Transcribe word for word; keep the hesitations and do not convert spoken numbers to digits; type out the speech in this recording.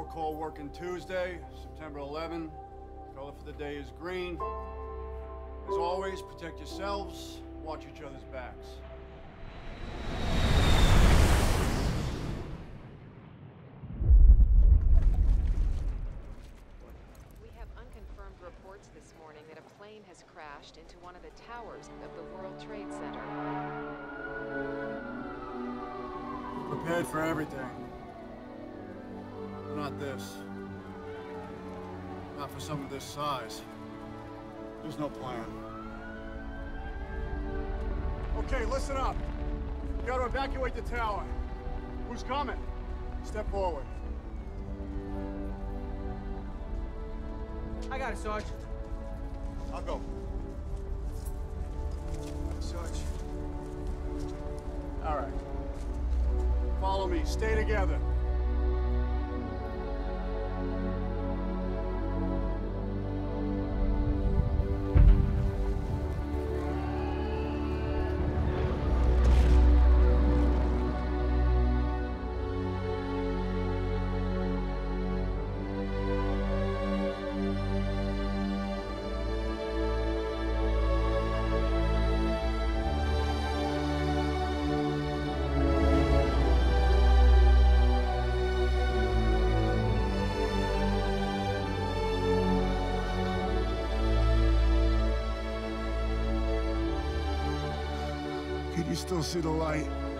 call working Tuesday, September eleventh. Color for the day is green. As always, protect yourselves, watch each other's backs. We have unconfirmed reports this morning that a plane has crashed into one of the towers of the World Trade Center. Be prepared for everything. Not this. Not for something this size. There's no plan. Okay, listen up. You gotta evacuate the tower. Who's coming? Step forward. I got it, Sarge. I'll go. Sarge. All right. Follow me. Stay together. Can you still see the light?